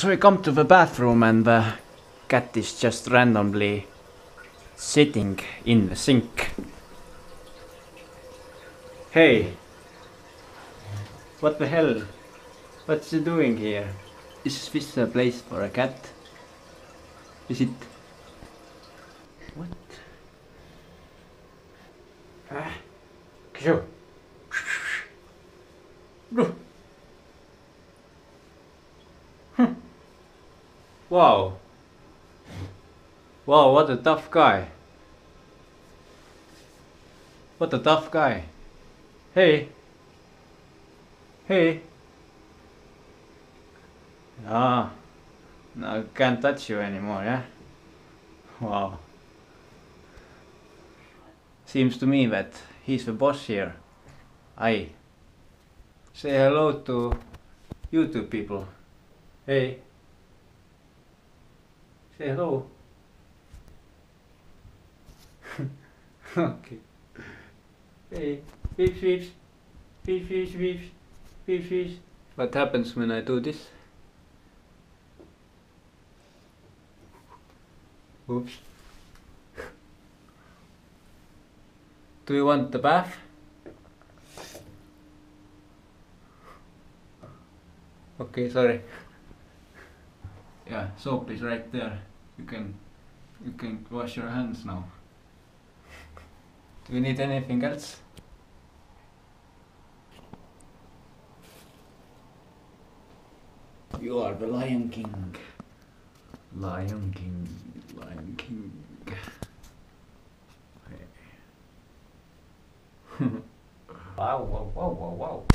So we come to the bathroom and the cat is just randomly sitting in the sink. Hey! What the hell? What's he doing here? Is this a place for a cat? Is it? What? Ah! Go! Go! Wow! Wow, what a tough guy! What a tough guy! Hey! Hey! Ah! Now I can't touch you anymore, yeah? Wow. Seems to me that he's the boss here. Aye. Say hello to YouTube people. Hey. Say hello. Okay. Hey. Fish, fish. Fish, fish, fish. Fish, fish. What happens when I do this? Oops. Do you want the bath? Okay, sorry. Yeah, soap is right there. You can wash your hands now. Do you need anything else? You are the Lion King. Lion King. Lion King. Wow, wow, wow, wow, wow.